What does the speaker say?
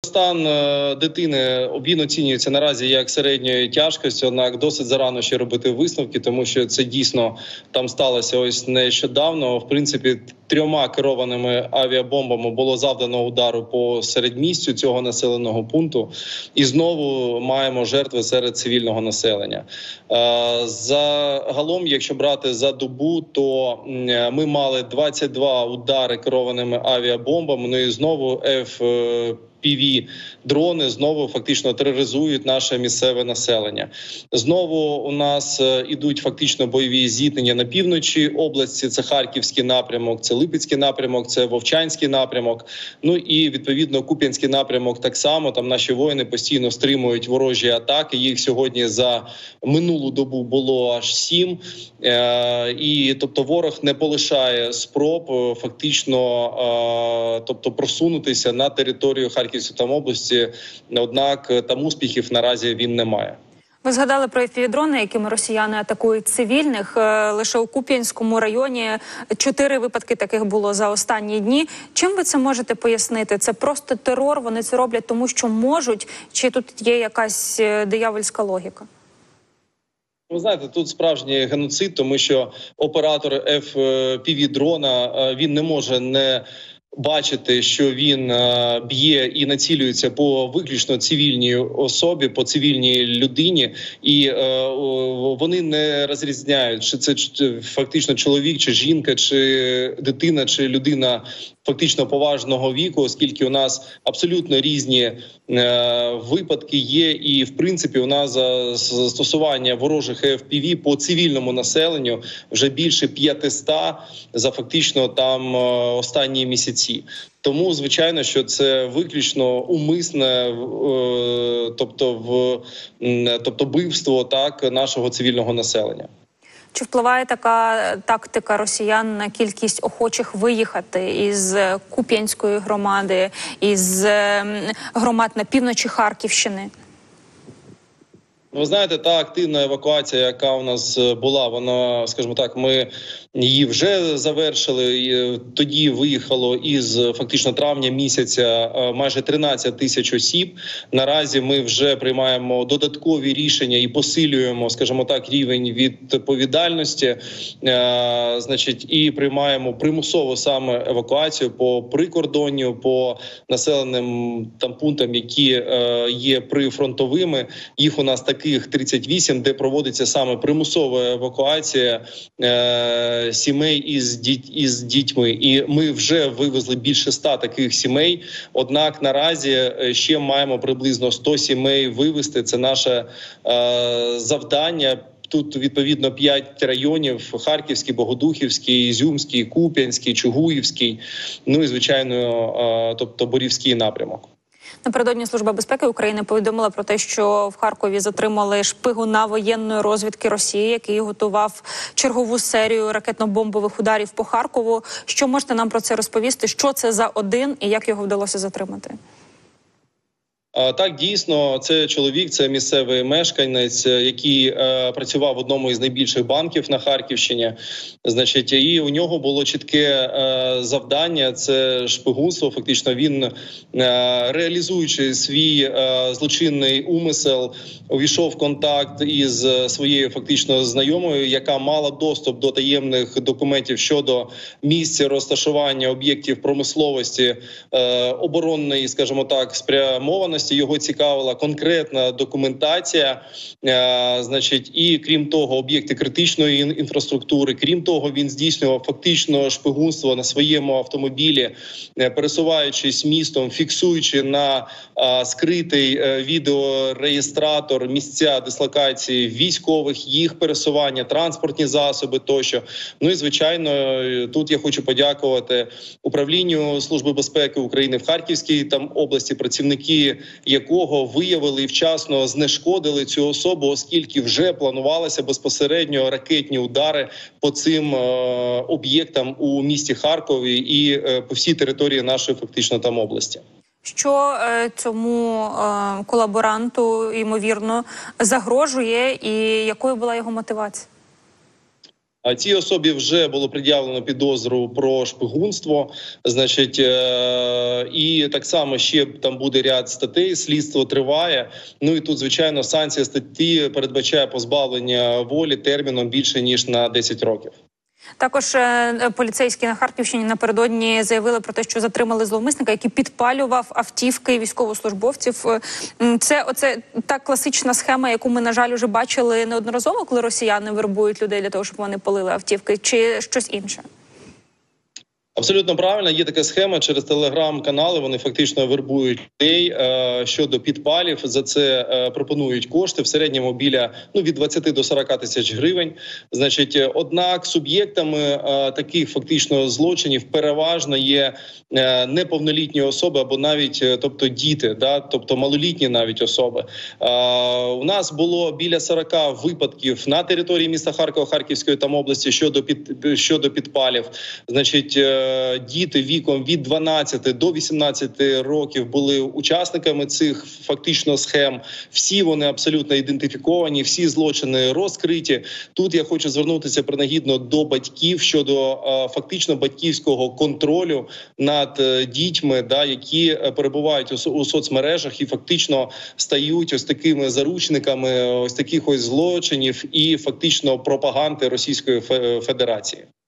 Стан дитини, він оцінюється наразі як середньої тяжкості, однак досить зарано ще робити висновки, тому що це дійсно там сталося ось нещодавно. В принципі, 3 керованими авіабомбами було завдано удару по середмістю цього населеного пункту. І знову маємо жертви серед цивільного населення. Загалом, якщо брати за добу, то ми мали 22 удари керованими авіабомбами, ну і знову FPV-дрони знову фактично тероризують наше місцеве населення. Знову у нас ідуть фактично бойові зіткнення на півночі області. Це Харківський напрямок, це Липецький напрямок, це Вовчанський напрямок. Ну і відповідно Куп'янський напрямок так само. Там наші воїни постійно стримують ворожі атаки. Їх сьогодні за минулу добу було аж 7. І тобто ворог не полишає спроб фактично просунутися на територію Харківської там області, однак там успіхів наразі він не має. Ви згадали про FPV-дрони, якими росіяни атакують цивільних. Лише у Куп'янському районі 4 випадки таких було за останні дні. Чим ви це можете пояснити? Це просто терор, вони це роблять тому, що можуть? Чи тут є якась диявольська логіка? Ви знаєте, тут справжній геноцид, тому що оператор FPV-дрона, він не може не бачити, що він б'є і націлюється по виключно цивільній особі, по цивільній людині, і вони не розрізняють, чи це фактично чоловік, чи жінка, чи дитина, чи людина фактично поважного віку, оскільки у нас абсолютно різні випадки є, і в принципі у нас застосування ворожих FPV по цивільному населенню вже більше 500 за фактично там останні місяці. Тому, звичайно, що це виключно умисне, тобто вбивство так нашого цивільного населення. Чи впливає така тактика росіян на кількість охочих виїхати із Куп'янської громади, із громад на півночі Харківщини? Ви знаєте, та активна евакуація, яка у нас була, вона, скажімо так, ми її вже завершили. Тоді виїхало із фактично травня місяця майже 13 тисяч осіб. Наразі ми вже приймаємо додаткові рішення і посилюємо, скажімо так, рівень відповідальності, і приймаємо примусово саме евакуацію по прикордонню, по населеним там пунктам, які є прифронтовими. Їх у нас таких 38, де проводиться саме примусова евакуація сімей із дітьми. І ми вже вивезли більше 100 таких сімей. Однак наразі ще маємо приблизно 100 сімей вивезти. Це наше завдання. Тут, відповідно, 5 районів: Харківський, Богодухівський, Ізюмський, Куп'янський, Чугуївський, ну і, звичайно, Борівський напрямок. Напередодні Служба безпеки України повідомила про те, що в Харкові затримали шпигуна воєнної розвідки Росії, який готував чергову серію ракетно-бомбових ударів по Харкову. Що можете нам про це розповісти? Що це за один і як його вдалося затримати? Так, дійсно, це чоловік, це місцевий мешканець, який працював в одному із найбільших банків на Харківщині. І у нього було чітке завдання – це шпигунство. Фактично він, реалізуючи свій злочинний умисел, увійшов в контакт із своєю фактично знайомою, яка мала доступ до таємних документів щодо місця розташування об'єктів промисловості, оборонної, скажімо так, спрямованості. Його цікавила конкретна документація, і крім того, об'єкти критичної інфраструктури. Крім того, він здійснював фактично шпигунство на своєму автомобілі, пересуваючись містом, фіксуючи на скритий відеореєстратор місця дислокації військових, їх пересування, транспортні засоби тощо. Ну і, звичайно, тут я хочу подякувати управлінню Служби безпеки України в Харківській області, працівники якого виявили і вчасно знешкодили цю особу, оскільки вже планувалися безпосередньо ракетні удари по цим об'єктам у місті Харкові і по всій території нашої фактично там області. Що цьому колаборанту, ймовірно, загрожує і якою була його мотивація? А цій особі вже було пред'явлено підозру про шпигунство, значить, і так само ще там буде ряд статей, слідство триває. Ну і тут, звичайно, санкція статті передбачає позбавлення волі терміном більше ніж на 10 років. Також поліцейські на Харківщині напередодні заявили про те, що затримали зловмисника, який підпалював автівки військовослужбовців. Це та класична схема, яку ми, на жаль, уже бачили неодноразово, коли росіяни вербують людей для того, щоб вони палили автівки, чи щось інше? Абсолютно правильно, є така схема через телеграм-канали. Вони фактично вербують людей щодо підпалів. За це пропонують кошти в середньому біля від 20 до 40 тисяч гривень. Значить, однак суб'єктами таких фактично злочинів переважно є неповнолітні особи або навіть, тобто діти, тобто малолітні навіть особи. У нас було біля 40 випадків на території міста Харкова, Харківської там області щодо підпалів. Значить, діти віком від 12 до 18 років були учасниками цих фактично схем. Всі вони абсолютно ідентифіковані, всі злочини розкриті. Тут я хочу звернутися принагідно до батьків щодо фактично батьківського контролю над дітьми, які перебувають у соцмережах і фактично стають ось такими заручниками ось таких ось злочинів і фактично пропаганди Російської Федерації.